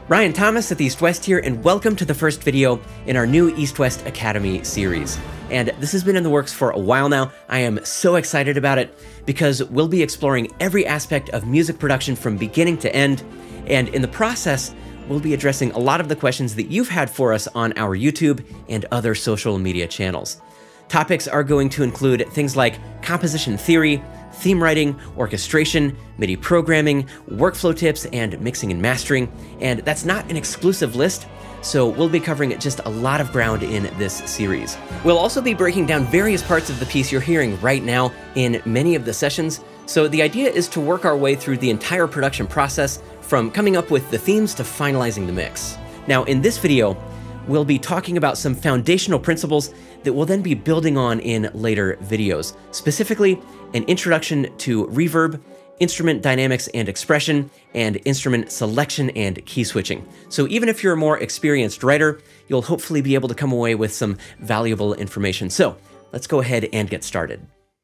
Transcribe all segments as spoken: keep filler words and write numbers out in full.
Ryan Thomas at the EastWest here, and welcome to the first video in our new EastWest Academy series. And this has been in the works for a while now. I am so excited about it because we'll be exploring every aspect of music production from beginning to end, and in the process, we'll be addressing a lot of the questions that you've had for us on our YouTube and other social media channels. Topics are going to include things like composition theory, theme writing, orchestration, MIDI programming, workflow tips, and mixing and mastering. And that's not an exclusive list, so we'll be covering just a lot of ground in this series. We'll also be breaking down various parts of the piece you're hearing right now in many of the sessions. So the idea is to work our way through the entire production process, from coming up with the themes to finalizing the mix. Now, in this video, we'll be talking about some foundational principles that we'll then be building on in later videos. Specifically, an introduction to reverb, instrument dynamics and expression, and instrument selection and key switching. So even if you're a more experienced writer, you'll hopefully be able to come away with some valuable information. So let's go ahead and get started.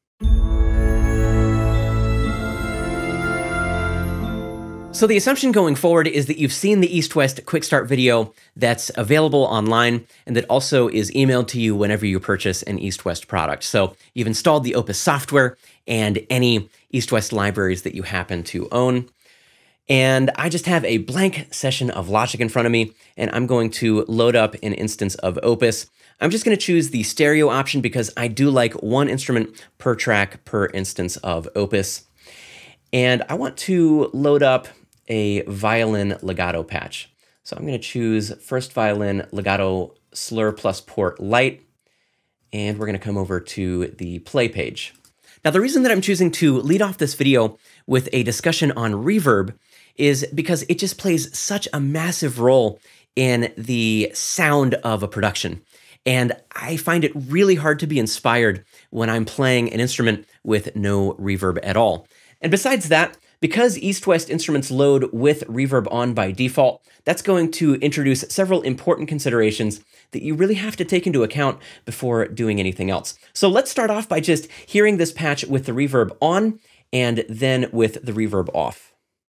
So the assumption going forward is that you've seen the EastWest Quick Start video that's available online and that also is emailed to you whenever you purchase an EastWest product. So you've installed the Opus software and any EastWest libraries that you happen to own. And I just have a blank session of Logic in front of me, and I'm going to load up an instance of Opus. I'm just going to choose the stereo option because I do like one instrument per track per instance of Opus. And I want to load up a violin legato patch. So I'm going to choose first violin legato slur plus port light, and we're going to come over to the play page. Now, the reason that I'm choosing to lead off this video with a discussion on reverb is because it just plays such a massive role in the sound of a production. And I find it really hard to be inspired when I'm playing an instrument with no reverb at all. And besides that, because EastWest instruments load with reverb on by default, that's going to introduce several important considerations that you really have to take into account before doing anything else. So let's start off by just hearing this patch with the reverb on and then with the reverb off.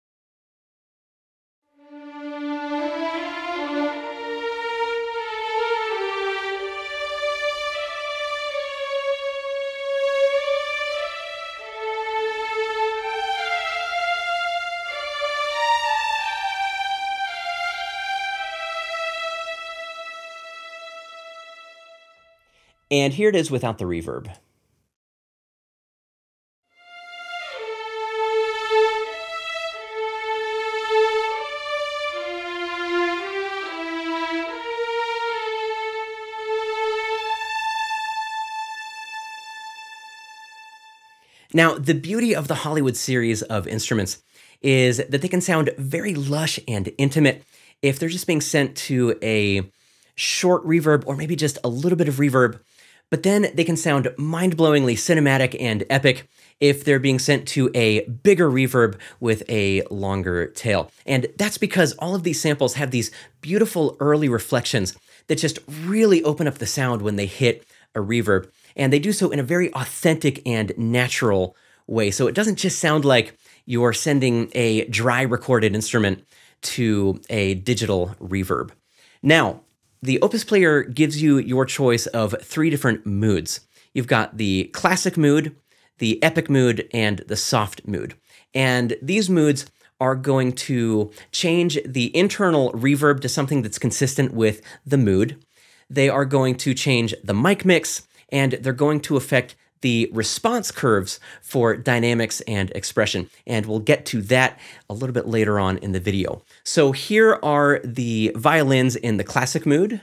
And here it is without the reverb. Now, the beauty of the Hollywood series of instruments is that they can sound very lush and intimate if they're just being sent to a short reverb or maybe just a little bit of reverb. But then they can sound mind-blowingly cinematic and epic if they're being sent to a bigger reverb with a longer tail. And that's because all of these samples have these beautiful early reflections that just really open up the sound when they hit a reverb. And they do so in a very authentic and natural way. So it doesn't just sound like you're sending a dry recorded instrument to a digital reverb. Now, the Opus player gives you your choice of three different moods. You've got the classic mood, the epic mood, and the soft mood. And these moods are going to change the internal reverb to something that's consistent with the mood. They are going to change the mic mix, and they're going to affect the response curves for dynamics and expression. And we'll get to that a little bit later on in the video. So here are the violins in the classic mood.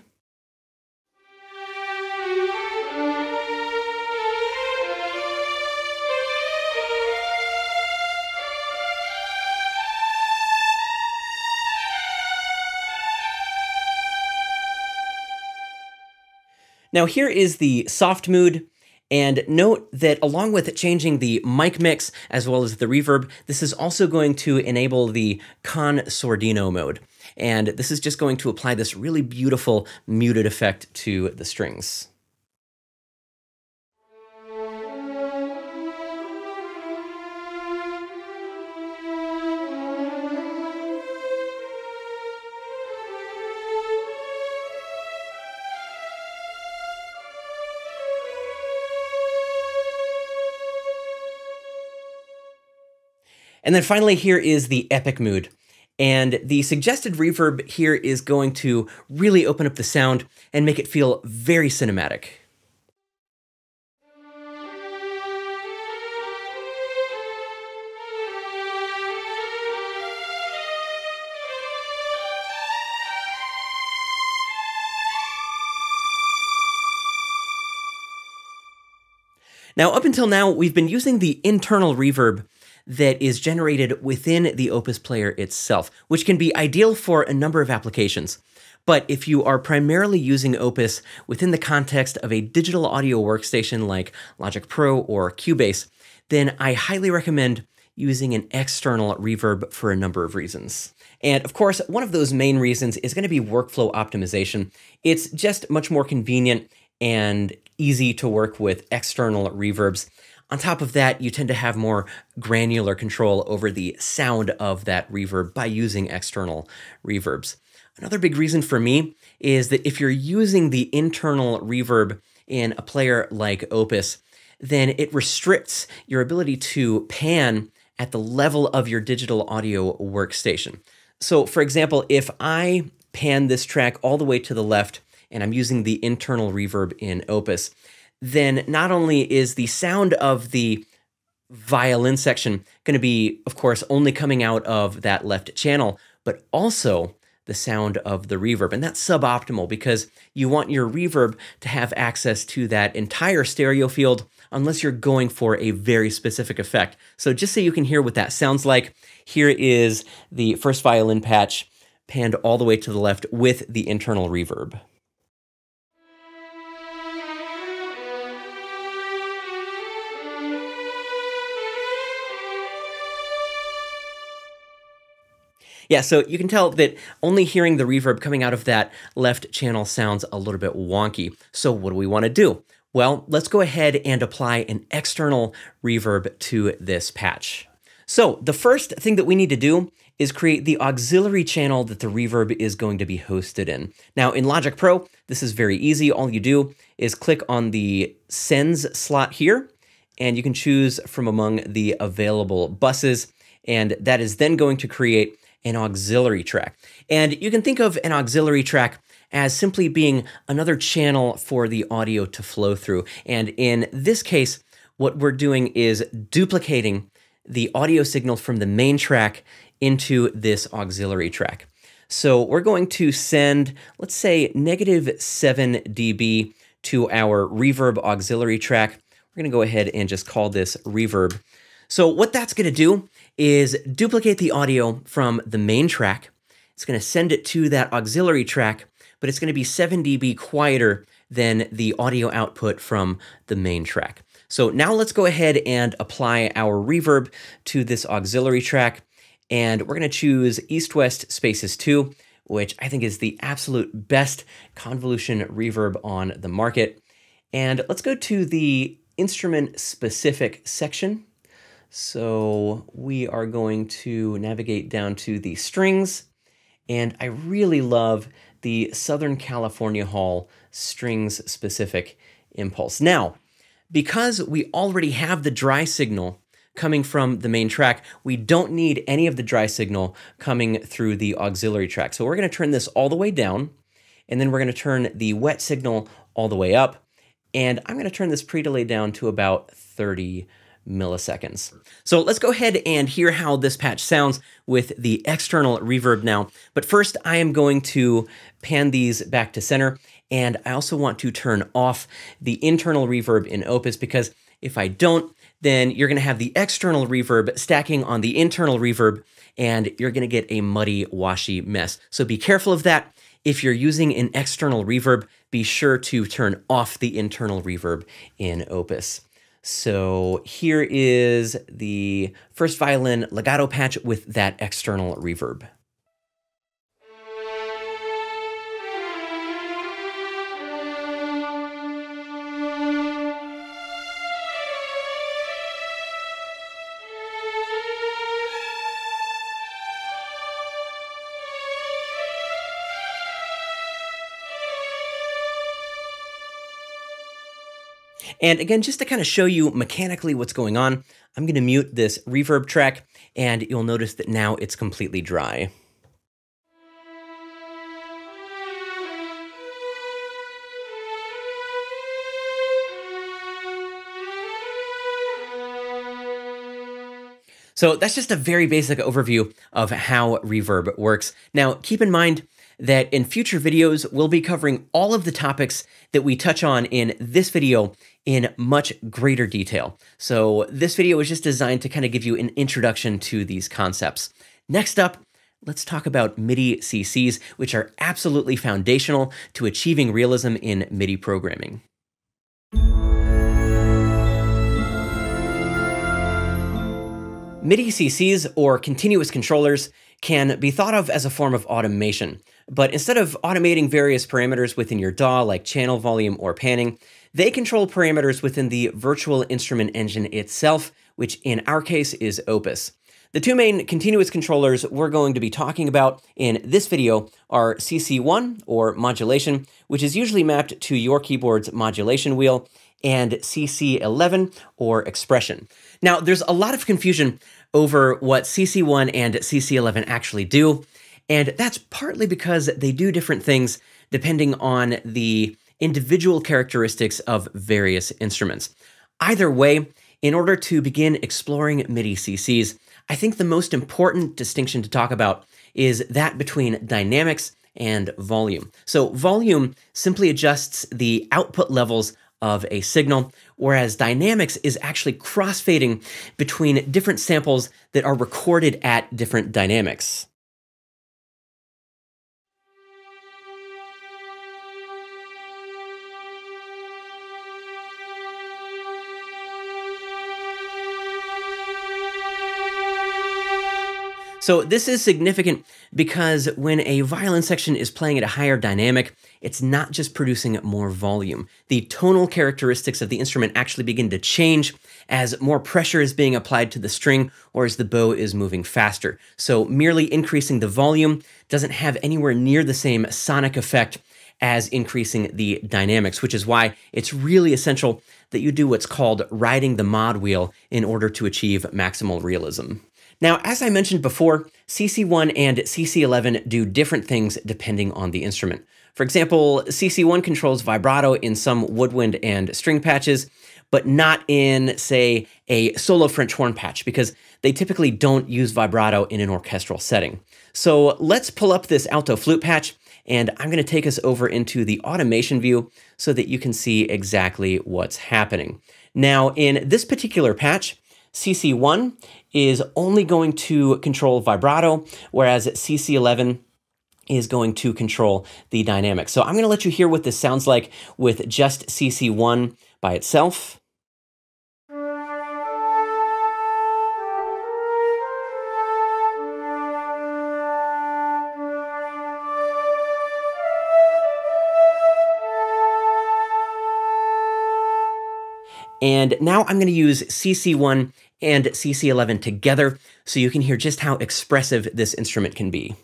Now here is the soft mood. And note that along with changing the mic mix as well as the reverb, this is also going to enable the con sordino mode. And this is just going to apply this really beautiful muted effect to the strings. And then finally, here is the epic mood. And the suggested reverb here is going to really open up the sound and make it feel very cinematic. Now, up until now, we've been using the internal reverb that is generated within the Opus player itself, which can be ideal for a number of applications. But if you are primarily using Opus within the context of a digital audio workstation like Logic Pro or Cubase, then I highly recommend using an external reverb for a number of reasons. And of course, one of those main reasons is going to be workflow optimization. It's just much more convenient and easy to work with external reverbs. On top of that, you tend to have more granular control over the sound of that reverb by using external reverbs. Another big reason for me is that if you're using the internal reverb in a player like Opus, then it restricts your ability to pan at the level of your digital audio workstation. So for example, if I pan this track all the way to the left, and I'm using the internal reverb in Opus, then not only is the sound of the violin section going to be, of course, only coming out of that left channel, but also the sound of the reverb. And that's suboptimal because you want your reverb to have access to that entire stereo field unless you're going for a very specific effect. So just so you can hear what that sounds like, here is the first violin patch panned all the way to the left with the internal reverb. Yeah, so you can tell that only hearing the reverb coming out of that left channel sounds a little bit wonky. So what do we want to do? Well, let's go ahead and apply an external reverb to this patch. So the first thing that we need to do is create the auxiliary channel that the reverb is going to be hosted in. Now in Logic Pro, this is very easy. All you do is click on the sends slot here, and you can choose from among the available buses, and that is then going to create an auxiliary track. And you can think of an auxiliary track as simply being another channel for the audio to flow through. And in this case, what we're doing is duplicating the audio signal from the main track into this auxiliary track. So we're going to send, let's say, negative seven D B to our reverb auxiliary track. We're going to go ahead and just call this reverb. So what that's going to do is duplicate the audio from the main track. It's going to send it to that auxiliary track, but it's going to be seven D B quieter than the audio output from the main track. So now let's go ahead and apply our reverb to this auxiliary track. And we're going to choose EastWest Spaces two, which I think is the absolute best convolution reverb on the market. And let's go to the instrument specific section. So we are going to navigate down to the strings, and I really love the Southern California Hall strings specific impulse. Now, because we already have the dry signal coming from the main track, we don't need any of the dry signal coming through the auxiliary track. So we're going to turn this all the way down, and then we're going to turn the wet signal all the way up, and I'm going to turn this pre-delay down to about thirty milliseconds. So let's go ahead and hear how this patch sounds with the external reverb now. But first, I am going to pan these back to center, and I also want to turn off the internal reverb in Opus, because if I don't, then you're going to have the external reverb stacking on the internal reverb, and you're going to get a muddy, washy mess. So be careful of that. If you're using an external reverb, be sure to turn off the internal reverb in Opus. So here is the first violin legato patch with that external reverb. And again, just to kind of show you mechanically what's going on, I'm going to mute this reverb track, and you'll notice that now it's completely dry. So that's just a very basic overview of how reverb works. Now, keep in mind that in future videos, we'll be covering all of the topics that we touch on in this video in much greater detail. So this video is just designed to kind of give you an introduction to these concepts. Next up, let's talk about MIDI C Cs, which are absolutely foundational to achieving realism in MIDI programming. MIDI C Cs, or continuous controllers, can be thought of as a form of automation. But instead of automating various parameters within your D A W, like channel volume or panning, they control parameters within the virtual instrument engine itself, which in our case is Opus. The two main continuous controllers we're going to be talking about in this video are C C one, or modulation, which is usually mapped to your keyboard's modulation wheel, and C C eleven, or expression. Now, there's a lot of confusion over what C C one and C C eleven actually do, and that's partly because they do different things depending on the individual characteristics of various instruments. Either way, in order to begin exploring MIDI C Cs, I think the most important distinction to talk about is that between dynamics and volume. So volume simply adjusts the output levels of a signal, whereas dynamics is actually crossfading between different samples that are recorded at different dynamics. So this is significant because when a violin section is playing at a higher dynamic, it's not just producing more volume. The tonal characteristics of the instrument actually begin to change as more pressure is being applied to the string or as the bow is moving faster. So merely increasing the volume doesn't have anywhere near the same sonic effect as increasing the dynamics, which is why it's really essential that you do what's called riding the mod wheel in order to achieve maximal realism. Now, as I mentioned before, C C one and C C eleven do different things depending on the instrument. For example, C C one controls vibrato in some woodwind and string patches, but not in, say, a solo French horn patch, because they typically don't use vibrato in an orchestral setting. So let's pull up this alto flute patch, and I'm going to take us over into the automation view so that you can see exactly what's happening. Now, in this particular patch, C C one is only going to control vibrato, whereas C C eleven is going to control the dynamics. So I'm going to let you hear what this sounds like with just C C one by itself. And now I'm going to use C C one and C C eleven together so you can hear just how expressive this instrument can be.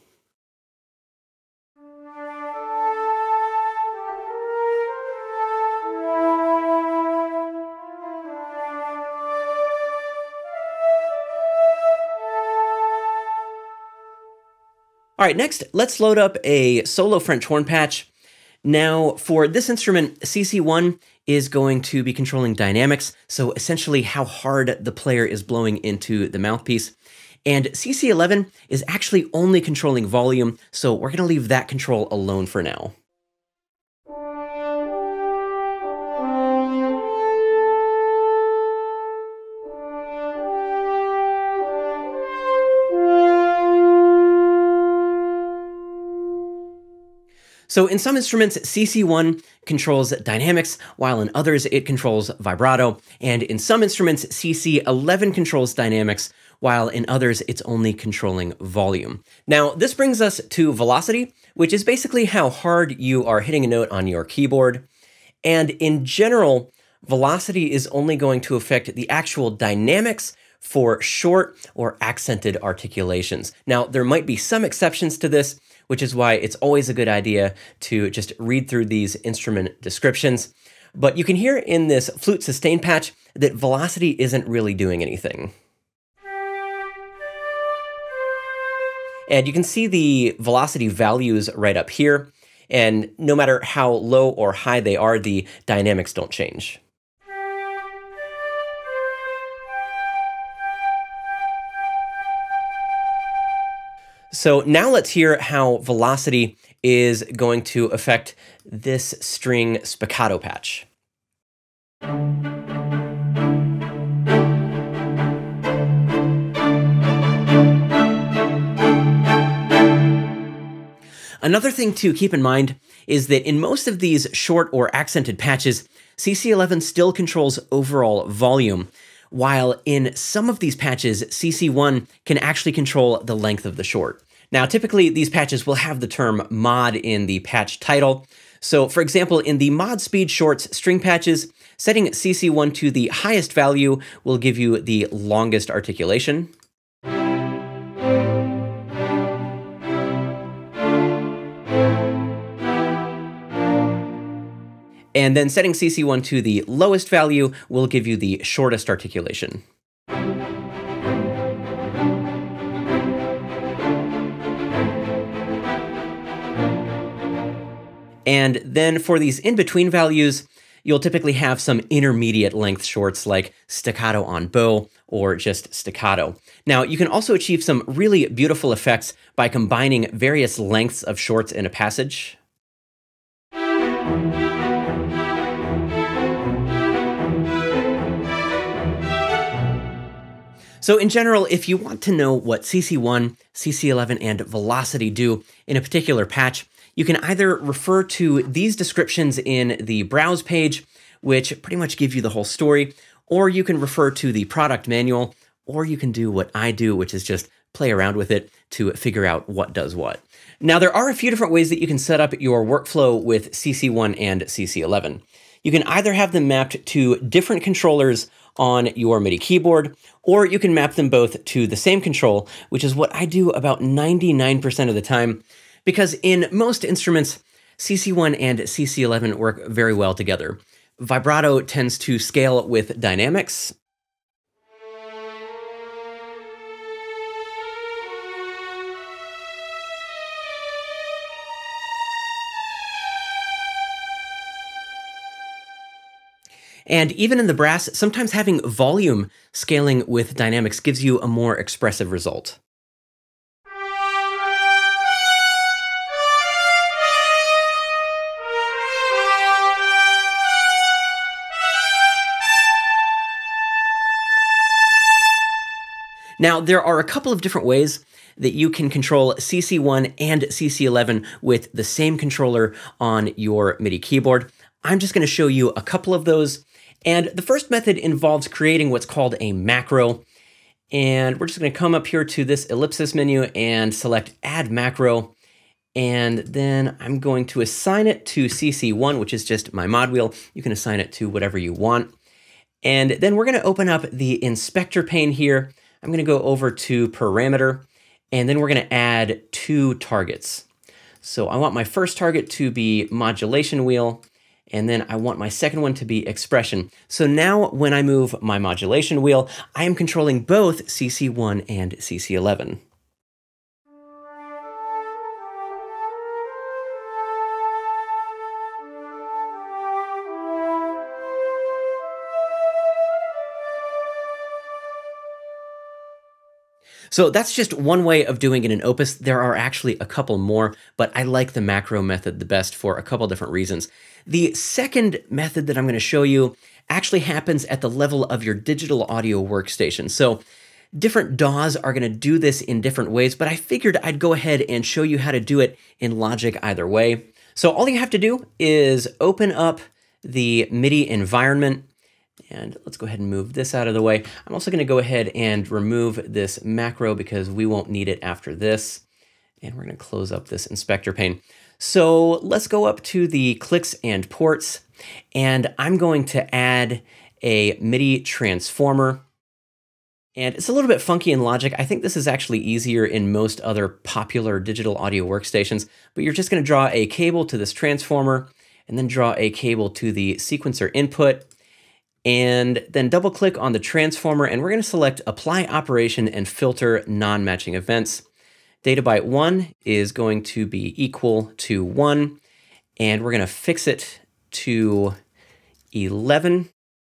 All right, next, let's load up a solo French horn patch. Now, for this instrument, C C one is going to be controlling dynamics, so essentially how hard the player is blowing into the mouthpiece. And C C eleven is actually only controlling volume, so we're going to leave that control alone for now. So in some instruments, C C one controls dynamics, while in others it controls vibrato. And in some instruments, C C eleven controls dynamics, while in others it's only controlling volume. Now, this brings us to velocity, which is basically how hard you are hitting a note on your keyboard. And in general, velocity is only going to affect the actual dynamics for short or accented articulations. Now, there might be some exceptions to this, which is why it's always a good idea to just read through these instrument descriptions. But you can hear in this flute sustain patch that velocity isn't really doing anything. And you can see the velocity values right up here. And no matter how low or high they are, the dynamics don't change. So now let's hear how velocity is going to affect this string spiccato patch. Another thing to keep in mind is that in most of these short or accented patches, C C eleven still controls overall volume, while in some of these patches, C C one can actually control the length of the short. Now, typically these patches will have the term mod in the patch title. So for example, in the mod speed shorts string patches, setting C C one to the highest value will give you the longest articulation. And then setting C C one to the lowest value will give you the shortest articulation. And then for these in-between values, you'll typically have some intermediate length shorts like staccato on bow or just staccato. Now, you can also achieve some really beautiful effects by combining various lengths of shorts in a passage. So in general, if you want to know what C C one, C C eleven, and velocity do in a particular patch, you can either refer to these descriptions in the browse page, which pretty much give you the whole story, or you can refer to the product manual, or you can do what I do, which is just play around with it to figure out what does what. Now, there are a few different ways that you can set up your workflow with C C one and C C eleven. You can either have them mapped to different controllers on your MIDI keyboard, or you can map them both to the same control, which is what I do about ninety-nine percent of the time, because in most instruments, C C one and C C eleven work very well together. Vibrato tends to scale with dynamics. And even in the brass, sometimes having volume scaling with dynamics gives you a more expressive result. Now, there are a couple of different ways that you can control C C one and C C eleven with the same controller on your MIDI keyboard. I'm just going to show you a couple of those. And the first method involves creating what's called a macro. And we're just going to come up here to this ellipsis menu and select Add Macro. And then I'm going to assign it to C C one, which is just my mod wheel. You can assign it to whatever you want. And then we're going to open up the inspector pane here. I'm going to go over to parameter, and then we're going to add two targets. So I want my first target to be modulation wheel, and then I want my second one to be expression. So now when I move my modulation wheel, I am controlling both C C one and C C eleven. So that's just one way of doing it in Opus. There are actually a couple more, but I like the macro method the best for a couple different reasons. The second method that I'm going to show you actually happens at the level of your digital audio workstation. So different D A Ws are going to do this in different ways, but I figured I'd go ahead and show you how to do it in Logic either way. So all you have to do is open up the MIDI environment. And let's go ahead and move this out of the way. I'm also going to go ahead and remove this macro because we won't need it after this. And we're going to close up this inspector pane. So let's go up to the clicks and ports. And I'm going to add a MIDI transformer. And it's a little bit funky in Logic. I think this is actually easier in most other popular digital audio workstations. But you're just going to draw a cable to this transformer. and then draw a cable to the sequencer input, and then double click on the transformer, and we're going to select Apply Operation and Filter Non-Matching Events. Data byte one is going to be equal to one, and we're going to fix it to eleven.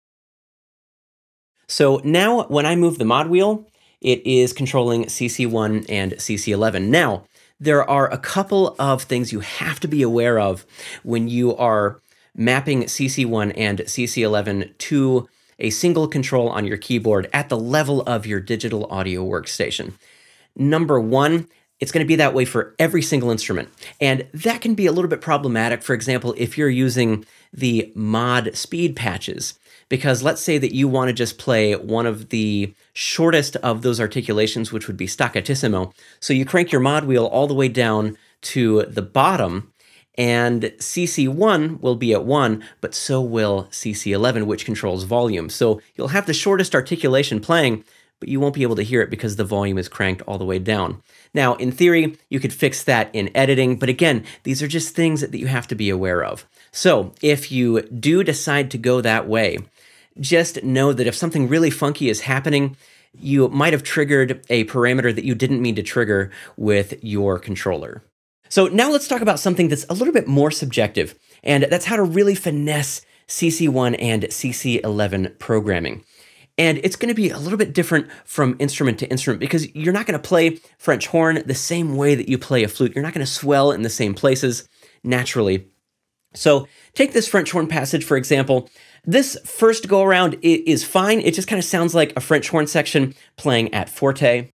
So now when I move the mod wheel, it is controlling C C one and C C eleven. Now, there are a couple of things you have to be aware of when you are mapping C C one and C C eleven to a single control on your keyboard at the level of your digital audio workstation. Number one, it's going to be that way for every single instrument. And that can be a little bit problematic, for example, if you're using the mod speed patches. Because let's say that you want to just play one of the shortest of those articulations, which would be staccatissimo. So you crank your mod wheel all the way down to the bottom, and C C one will be at one, but so will C C eleven, which controls volume. So you'll have the shortest articulation playing, but you won't be able to hear it because the volume is cranked all the way down. Now, in theory, you could fix that in editing, but again, these are just things that you have to be aware of. So if you do decide to go that way, just know that if something really funky is happening, you might have triggered a parameter that you didn't mean to trigger with your controller. So now let's talk about something that's a little bit more subjective, and that's how to really finesse C C one and C C eleven programming. And it's going to be a little bit different from instrument to instrument because you're not going to play French horn the same way that you play a flute. You're not going to swell in the same places naturally. So take this French horn passage, for example. This first go around is fine. It just kind of sounds like a French horn section playing at forte.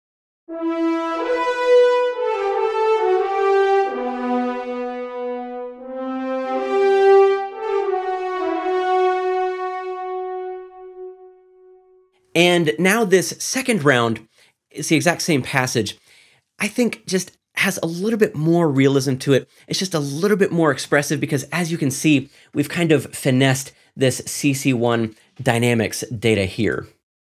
And now this second round is the exact same passage. I think just has a little bit more realism to it. It's just a little bit more expressive because, as you can see, we've kind of finessed this C C one dynamics data here.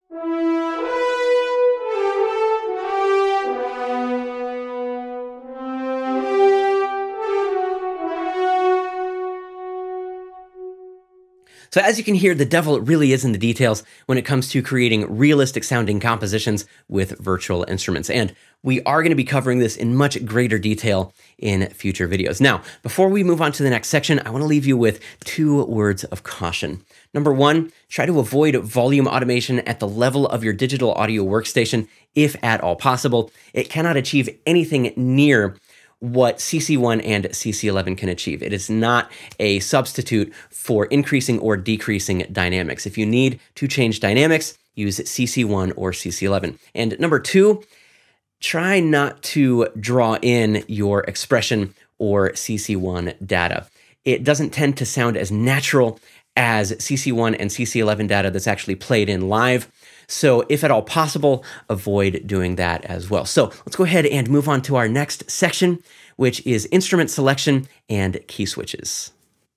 So as you can hear, the devil really is in the details when it comes to creating realistic sounding compositions with virtual instruments. And we are going to be covering this in much greater detail in future videos. Now, before we move on to the next section, I want to leave you with two words of caution. Number one, try to avoid volume automation at the level of your digital audio workstation, if at all possible. It cannot achieve anything near what C C one and C C eleven can achieve. It is not a substitute for increasing or decreasing dynamics. If you need to change dynamics, use C C one or C C eleven. And number two, try not to draw in your expression or C C one data. It doesn't tend to sound as natural as C C one and C C eleven data that's actually played in live. So if at all possible, avoid doing that as well. So let's go ahead and move on to our next section, which is instrument selection and key switches.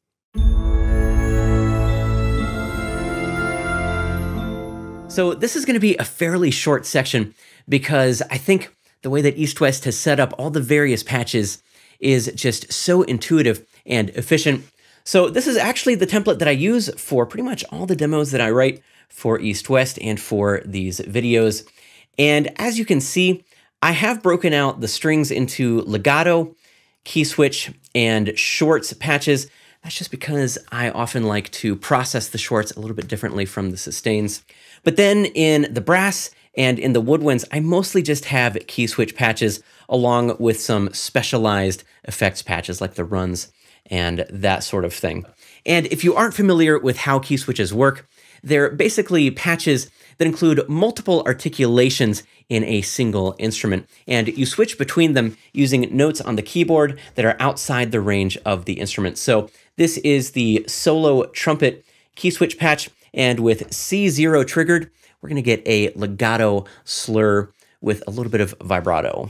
So this is going to be a fairly short section because I think the way that EastWest has set up all the various patches is just so intuitive and efficient. So this is actually the template that I use for pretty much all the demos that I write for EastWest and for these videos. And as you can see, I have broken out the strings into legato, key switch, and shorts patches. That's just because I often like to process the shorts a little bit differently from the sustains. But then in the brass and in the woodwinds, I mostly just have key switch patches along with some specialized effects patches like the runs and that sort of thing. And if you aren't familiar with how key switches work, they're basically patches that include multiple articulations in a single instrument. And you switch between them using notes on the keyboard that are outside the range of the instrument. So this is the solo trumpet key switch patch. And with C zero triggered, we're going to get a legato slur with a little bit of vibrato.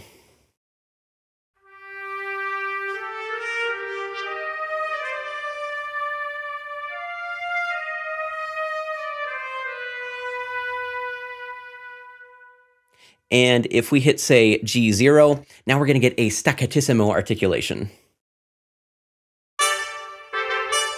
And if we hit, say, G zero, now we're going to get a staccatissimo articulation.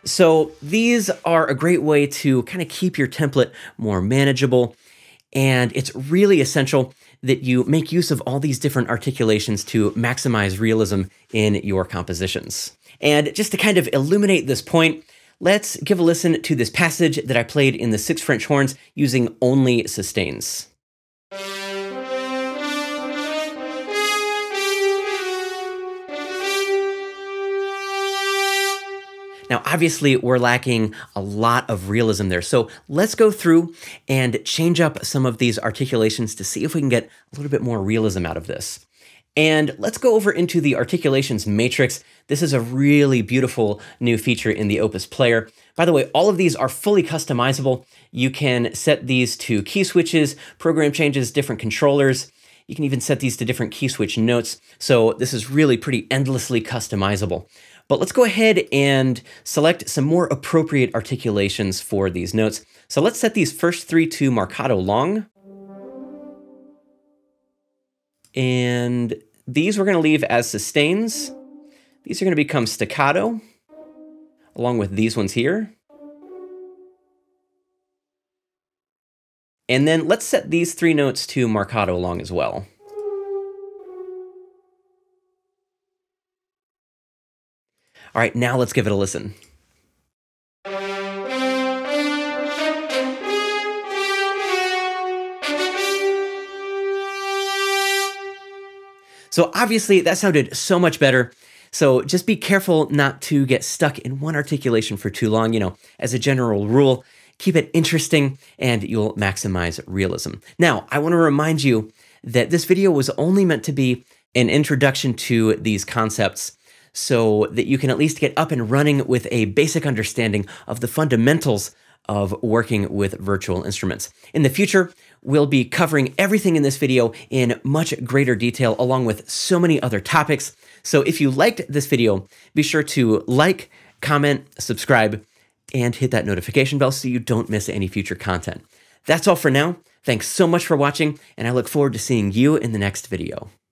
So these are a great way to kind of keep your template more manageable. And it's really essential that you make use of all these different articulations to maximize realism in your compositions. And just to kind of illuminate this point, let's give a listen to this passage that I played in the six French horns using only sustains. Now, obviously, we're lacking a lot of realism there. So let's go through and change up some of these articulations to see if we can get a little bit more realism out of this. And let's go over into the articulations matrix. This is a really beautiful new feature in the Opus player. By the way, all of these are fully customizable. You can set these to key switches, program changes, different controllers. You can even set these to different key switch notes. So this is really pretty endlessly customizable. But let's go ahead and select some more appropriate articulations for these notes. So let's set these first three to marcato long. And these we're going to leave as sustains. These are going to become staccato, along with these ones here. And then let's set these three notes to marcato long as well. All right, now let's give it a listen. So obviously that sounded so much better. So just be careful not to get stuck in one articulation for too long. You know, as a general rule, keep it interesting and you'll maximize realism. Now, I want to remind you that this video was only meant to be an introduction to these concepts so that you can at least get up and running with a basic understanding of the fundamentals of working with virtual instruments. In the future, we'll be covering everything in this video in much greater detail, along with so many other topics. So if you liked this video, be sure to like, comment, subscribe, and hit that notification bell so you don't miss any future content. That's all for now. Thanks so much for watching, and I look forward to seeing you in the next video.